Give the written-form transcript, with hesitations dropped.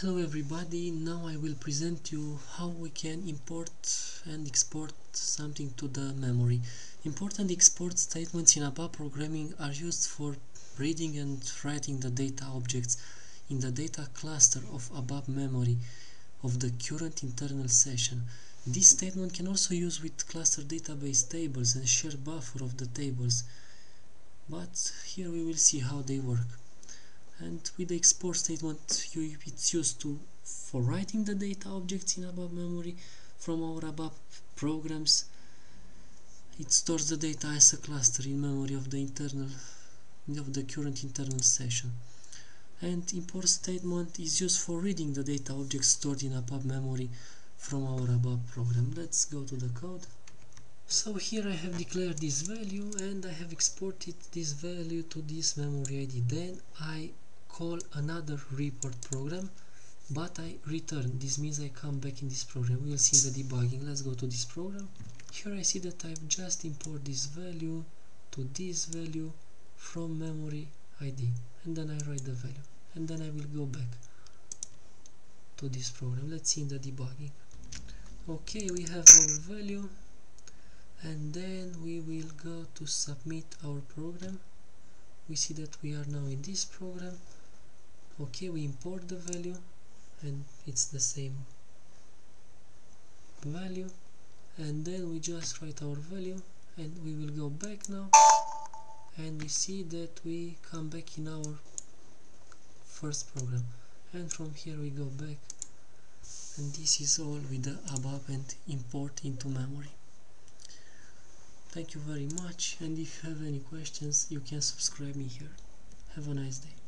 Hello everybody, now I will present you how we can import and export something to the memory. Import and export statements in ABAP programming are used for reading and writing the data objects in the data cluster of ABAP memory of the current internal session. This statement can also use with cluster database tables and shared buffer of the tables, but here we will see how they work. And with the export statement, it's used for writing the data objects in ABAP memory from our ABAP programs. It stores the data as a cluster in memory of the current internal session. And import statement is used for reading the data objects stored in ABAP memory from our ABAP program. Let's go to the code. So here I have declared this value and I have exported this value to this memory ID. Then I call another report program, but I return. This means I come back in this program. We will see in the debugging. Let's go to this program. Here I see that I've just imported this value to this value from memory ID, and then I write the value, and then I will go back to this program. Let's see in the debugging. Okay, we have our value, and then we will go to submit our program. We see that we are now in this program. Okay, we import the value and it's the same value, and then we just write our value, and we will go back now, and we see that we come back in our first program, and from here we go back, and this is all with the ABAP and import into memory. Thank you very much, and if you have any questions you can subscribe me here. Have a nice day.